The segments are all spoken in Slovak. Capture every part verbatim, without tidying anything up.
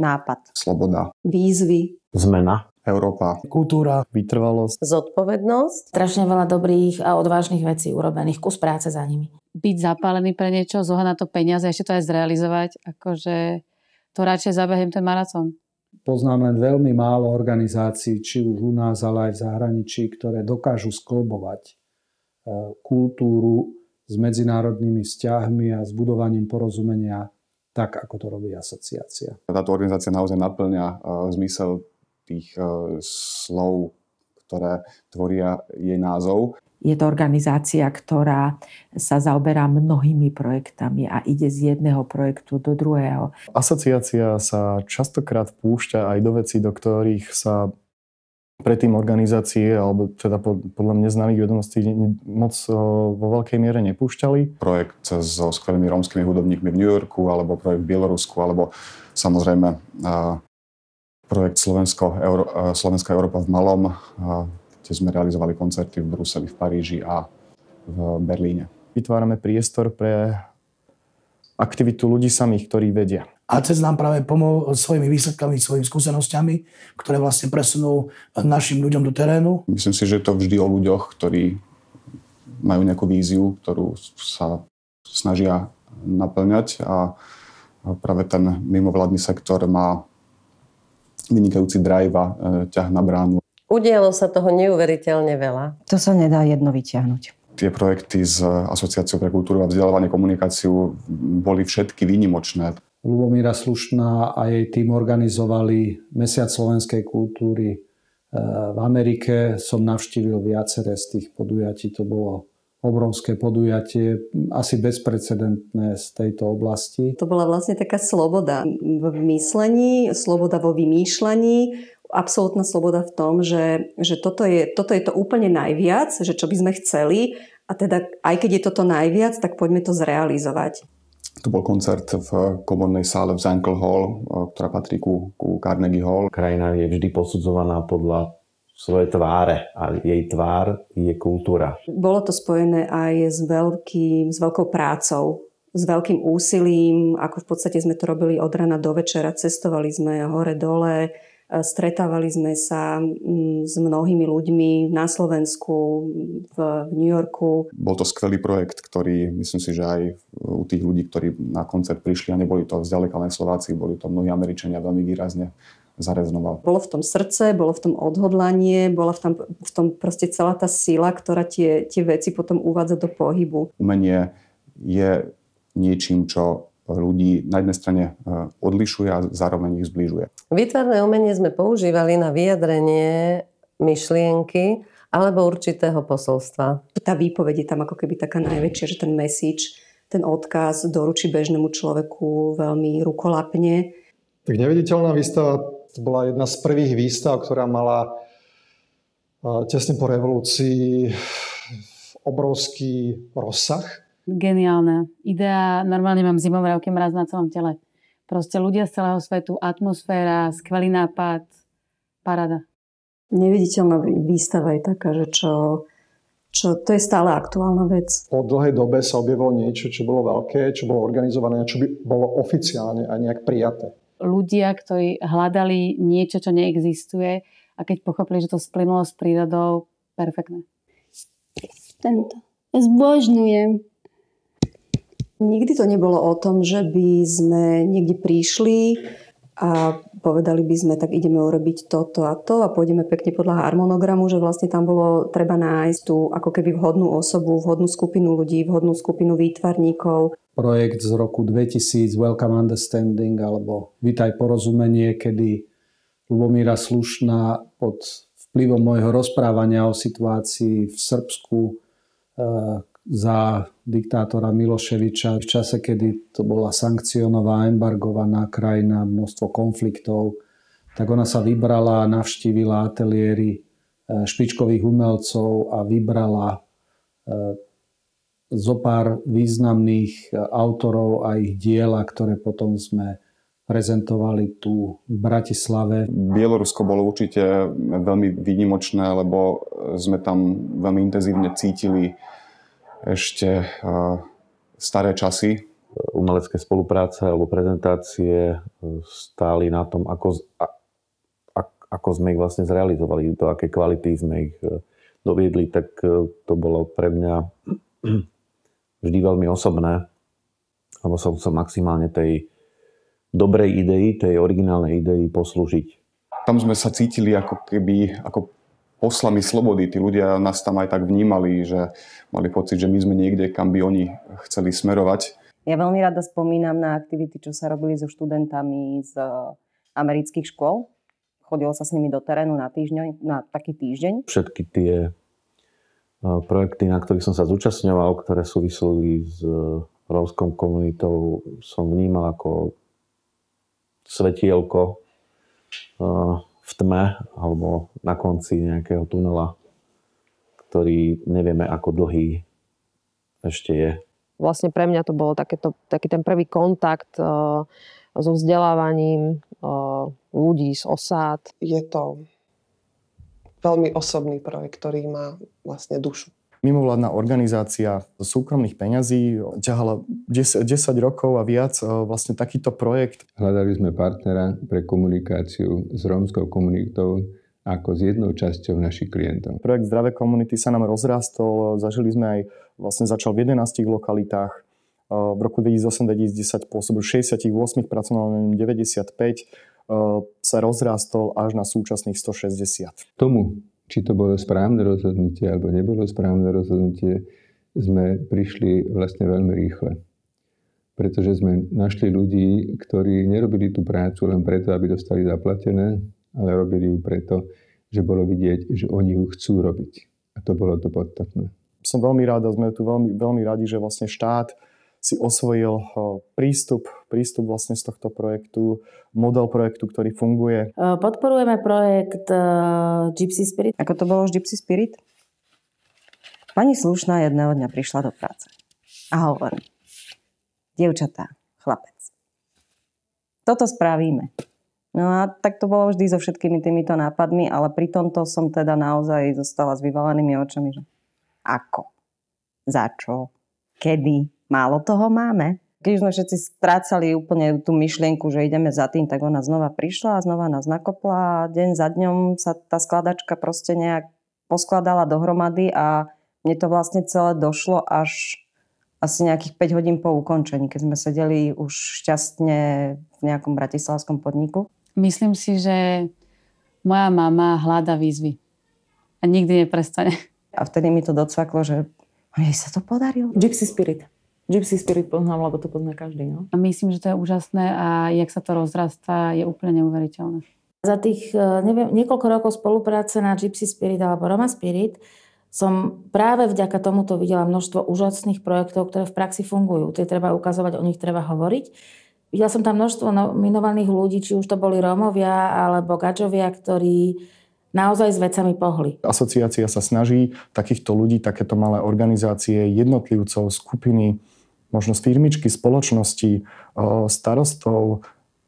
nápad. Sloboda. Výzvy. Zmena. Európa. Kultúra. Vytrvalosť. Zodpovednosť. Strašne veľa dobrých a odvážnych vecí urobených, kus práce za nimi. Byť zapálený pre niečo, zohnať na to peniaze, ešte to aj zrealizovať, akože to radšej zabehnem ten maratón. Poznám len veľmi málo organizácií, či už u nás, ale aj v zahraničí, ktoré dokážu sklbovať kultúru s medzinárodnými vzťahmi a s budovaním porozumenia tak, ako to robí asociácia. Táto organizácia naozaj naplňa uh, zmysel tých uh, slov, ktoré tvoria jej názov. Je to organizácia, ktorá sa zaoberá mnohými projektami a ide z jedného projektu do druhého. Asociácia sa častokrát púšťa aj do vecí, do ktorých sa predtým organizácie, alebo teda podľa mňa známych vedomostí moc vo veľkej miere nepúšťali. Projekt so skvelými rómskymi hudobníkmi v New Yorku, alebo projekt v Bielorusku, alebo samozrejme projekt Slovensko, Euró, Slovenská Európa v malom, kde sme realizovali koncerty v Bruseli, v Paríži a v Berlíne. Vytvárame priestor pre aktivitu ľudí samých, ktorí vedia. Acec nám práve pomohol svojimi výsledkami, svojimi skúsenosťami, ktoré vlastne presunú našim ľuďom do terénu. Myslím si, že je to vždy o ľuďoch, ktorí majú nejakú víziu, ktorú sa snažia naplňať a práve ten mimovládny sektor má vynikajúci drive a ťah na bránu. Udialo sa toho neuveriteľne veľa. To sa nedá jedno vyťahnuť. Tie projekty s Asociáciou pre kultúru a vzdelávanie komunikáciu boli všetky výnimočné. Ľubomíra Slušná a jej tým organizovali Mesiac slovenskej kultúry v Amerike. Som navštívil viaceré z tých podujatí. To bolo obrovské podujatie, asi bezprecedentné z tejto oblasti. To bola vlastne taká sloboda v myslení, sloboda vo vymýšľaní, absolútna sloboda v tom, že, že toto, je, toto je to úplne najviac, že čo by sme chceli a teda aj keď je toto najviac, tak poďme to zrealizovať. To bol koncert v komornej sále v Zankel Hall, ktorá patrí ku, ku Carnegie Hall. Krajina je vždy posudzovaná podľa svojej tváre a jej tvár je kultúra. Bolo to spojené aj s, veľkým, s veľkou prácou, s veľkým úsilím, ako v podstate sme to robili od rana do večera, cestovali sme hore-dole, stretávali sme sa s mnohými ľuďmi na Slovensku, v New Yorku. Bol to skvelý projekt, ktorý myslím si, že aj u tých ľudí, ktorí na koncert prišli a neboli to vzďaleka len Slováci, boli to mnohí Američania, veľmi výrazne zareznoval. Bolo v tom srdce, bolo v tom odhodlanie, bola v tom, v tom proste celá tá sila, ktorá tie, tie veci potom uvádza do pohybu. Umenie je niečím, čo ľudí na jednej strane odlišuje a zároveň ich zbližuje. Výtvarné umenie sme používali na vyjadrenie myšlienky alebo určitého posolstva. Tá výpoveď je tam ako keby taká najväčšia, že ten message, ten odkaz doručí bežnému človeku veľmi rukolapne. Tak neviditeľná výstava to bola jedna z prvých výstav, ktorá mala tesne po revolúcii obrovský rozsah. Geniálne. Idea, normálne mám zimovravky, mraz na celom tele. Proste ľudia z celého svetu, atmosféra, skvelý nápad, paráda. Neviditeľná výstava je taká, že čo, čo to je stále aktuálna vec. Po dlhej dobe sa objavilo niečo, čo bolo veľké, čo bolo organizované, čo by bolo oficiálne a nejak prijaté. Ľudia, ktorí hľadali niečo, čo neexistuje a keď pochopili, že to splynulo s prírodou, perfektné. Tento. Zbožňujem. Nikdy to nebolo o tom, že by sme niekde prišli a povedali by sme, tak ideme urobiť toto a to a pôjdeme pekne podľa harmonogramu, že vlastne tam bolo treba nájsť tú ako keby vhodnú osobu, vhodnú skupinu ľudí, vhodnú skupinu výtvarníkov. Projekt z roku dvetisíc, Welcome Understanding, alebo Vítaj porozumenie, kedy Ľubomíra Slušná pod vplyvom môjho rozprávania o situácii v Srbsku za diktátora Miloševiča v čase, kedy to bola sankcionová, embargovaná krajina, množstvo konfliktov, tak ona sa vybrala a navštívila ateliéry špičkových umelcov a vybrala zopár významných autorov a ich diela, ktoré potom sme prezentovali tu v Bratislave. Bielorusko bolo určite veľmi výnimočné, lebo sme tam veľmi intenzívne cítili ešte uh, staré časy umelecké spolupráce alebo prezentácie stáli na tom, ako, ako sme ich vlastne zrealizovali, do akej kvality sme ich doviedli, tak to bolo pre mňa vždy veľmi osobné, lebo som chcel maximálne tej dobrej idei, tej originálnej idei poslúžiť. Tam sme sa cítili ako keby ako poslami slobody. Tí ľudia nás tam aj tak vnímali, že mali pocit, že my sme niekde, kam by oni chceli smerovať. Ja veľmi rada spomínam na aktivity, čo sa robili so študentami z amerických škôl. Chodilo sa s nimi do terénu na, týždeň, na taký týždeň. Všetky tie projekty, na ktorých som sa zúčastňoval, ktoré súviseli s rómskou komunitou, som vnímal ako svetielko v tme alebo na konci nejakého tunela, ktorý nevieme, ako dlhý ešte je. Vlastne pre mňa to bolo takéto, taký ten prvý kontakt uh, so vzdelávaním uh, ľudí z osád. Je to veľmi osobný projekt, ktorý má vlastne dušu. Mimovládna organizácia zo súkromných peňazí ťahala desať rokov a viac vlastne takýto projekt. Hľadali sme partnera pre komunikáciu s rómskou komunitou ako s jednou časťou našich klientov. Projekt Zdravé komunity sa nám rozrastol, zažili sme aj, vlastne začal v jedenástich lokalitách. V roku dvetisícosem dvetisícdesať pôsobil v šesťdesiatosem, pracoval na ňom deväťdesiatpäť, sa rozrastol až na súčasných stošesťdesiat. Tomu, či to bolo správne rozhodnutie alebo nebolo správne rozhodnutie, sme prišli vlastne veľmi rýchle. Pretože sme našli ľudí, ktorí nerobili tú prácu len preto, aby dostali zaplatené, ale robili ju preto, že bolo vidieť, že oni ju chcú robiť. A to bolo to podstatné. Som veľmi rád a sme tu veľmi, veľmi radi, že vlastne štát si osvojil prístup, prístup vlastne z tohto projektu, model projektu, ktorý funguje. Podporujeme projekt Gypsy Spirit. Ako to bolo už Gypsy Spirit? Pani slušná jedného dňa prišla do práce a hovorí: dievčatá, chlapec, toto spravíme. No a tak to bolo vždy so všetkými týmito nápadmi, ale pri tomto som teda naozaj zostala s vyvalenými očami, že ako? Za čo? Kedy? Málo toho máme. Keď sme všetci strácali úplne tú myšlienku, že ideme za tým, tak ona znova prišla a znova nás nakopla a deň za dňom sa tá skladačka proste nejak poskladala dohromady a mne to vlastne celé došlo až asi nejakých päť hodín po ukončení, keď sme sedeli už šťastne v nejakom bratislavskom podniku. Myslím si, že moja mama hľada výzvy a nikdy neprestane. A vtedy mi to docvaklo, že jej sa to podarilo. Gypsy Spirit. Gypsy Spirit poznám, lebo to pozná každý. No? A myslím, že to je úžasné a jak sa to rozrastá, je úplne neuveriteľné. Za tých neviem, niekoľko rokov spolupráce na Gypsy Spirit alebo Roma Spirit som práve vďaka tomuto videla množstvo úžasných projektov, ktoré v praxi fungujú. Tie treba ukazovať, o nich treba hovoriť. Videla som tam množstvo nominovaných ľudí, či už to boli Rómovia alebo Gadžovia, ktorí naozaj s vecami pohli. Asociácia sa snaží takýchto ľudí, takéto malé organizácie, jednotlivcov, skupiny, možno z firmičky, spoločnosti, starostov,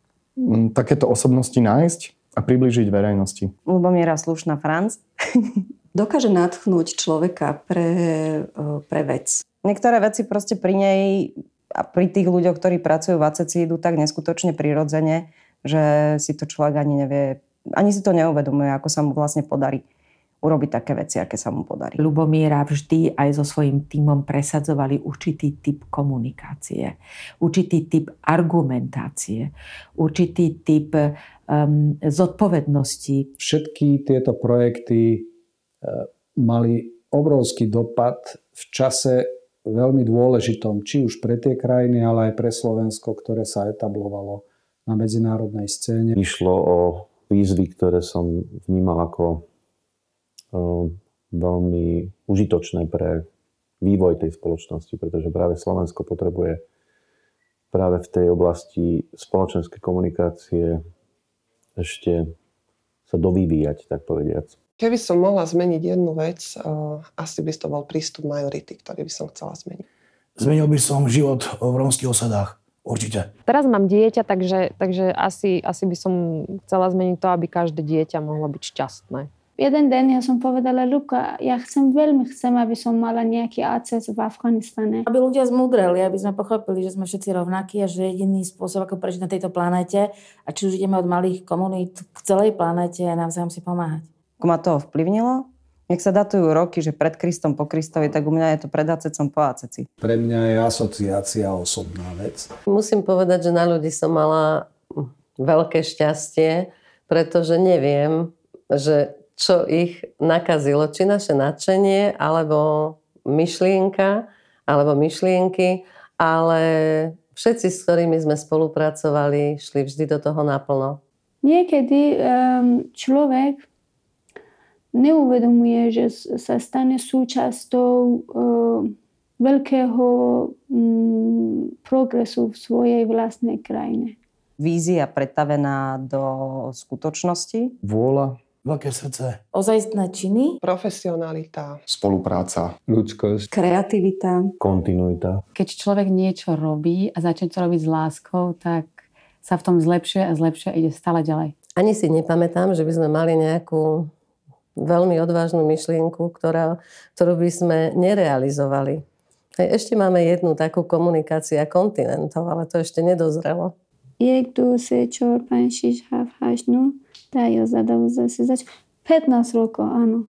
takéto osobnosti nájsť a priblížiť verejnosti. Ľubomiera slušná Franc dokáže nadchnúť človeka pre, pre vec. Niektoré veci proste pri nej a pri tých ľuďoch, ktorí pracujú v Aceci, idú tak neskutočne prirodzene, že si to človek ani nevie, ani si to neuvedomuje, ako sa mu vlastne podarí urobiť také veci, aké sa mu podarí. Ľubomiera vždy aj so svojím tímom presadzovali určitý typ komunikácie, určitý typ argumentácie, určitý typ um, zodpovednosti. Všetky tieto projekty uh, mali obrovský dopad v čase veľmi dôležitom, či už pre tie krajiny, ale aj pre Slovensko, ktoré sa etablovalo na medzinárodnej scéne. Išlo o výzvy, ktoré som vnímal ako veľmi užitočné pre vývoj tej spoločnosti, pretože práve Slovensko potrebuje práve v tej oblasti spoločenskej komunikácie ešte sa dovyvíjať, tak povediac. Keby som mohla zmeniť jednu vec, asi by to bol prístup majority, ktorý by som chcela zmeniť. Zmenil by som život v rómskych osadách. Určite. Teraz mám dieťa, takže, takže asi, asi by som chcela zmeniť to, aby každé dieťa mohlo byť šťastné. jeden deň ja som povedala, Ľubka, ja chcem, veľmi chcem, aby som mala nejaký Acec v Afganistane. Aby ľudia zmúdreli, aby sme pochopili, že sme všetci rovnakí a že jediný spôsob, ako prežiť na tejto planéte, a či už ideme od malých komunít k celej planéte, je navzájom si pomáhať. Ako ma to ovplyvnilo? Nech sa datujú roky, že pred Kristom, po Kristovi, tak u mňa je to pred Acecom, po Aceci. Pre mňa je asociácia osobná vec. Musím povedať, že na ľudí som mala veľké šťastie, pretože neviem, že čo ich nakazilo, či naše nadšenie, alebo myšlienka, alebo myšlienky, ale všetci, s ktorými sme spolupracovali, šli vždy do toho naplno. Niekedy um, človek neuvedomuje, že sa stane súčasťou uh, veľkého um, progresu v svojej vlastnej krajine. Vízia pretavená do skutočnosti. Vôľa. Veľké srdce. Ozajstné činy. Profesionalita. Spolupráca. Ľudskosť. Kreativita. Kontinuita. Keď človek niečo robí a začne to robiť s láskou, tak sa v tom zlepšuje a zlepšuje a ide stále ďalej. Ani si nepamätám, že by sme mali nejakú veľmi odvážnu myšlienku, ktorá, ktorú by sme nerealizovali. Hej, ešte máme jednu takú komunikáciu kontinentov, ale to ešte nedozrelo. یک دو سه چهار پنج شیش هفت هشت نه ده یازده دوازده سیزده pätnásť rokov, áno.